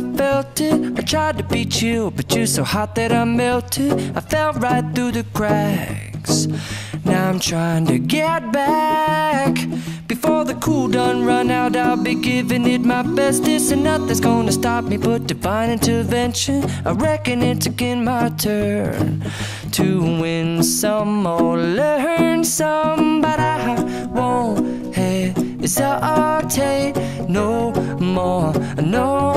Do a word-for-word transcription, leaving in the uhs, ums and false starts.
felt it. I tried to be chill, but you're so hot that I melted. I fell right through the cracks. Now I'm trying to get back. Before the cool done run out, I'll be giving it my bestest, and nothing's gonna stop me but divine intervention. I reckon it's again my turn to win some or learn some, but I won't hesitate no more, no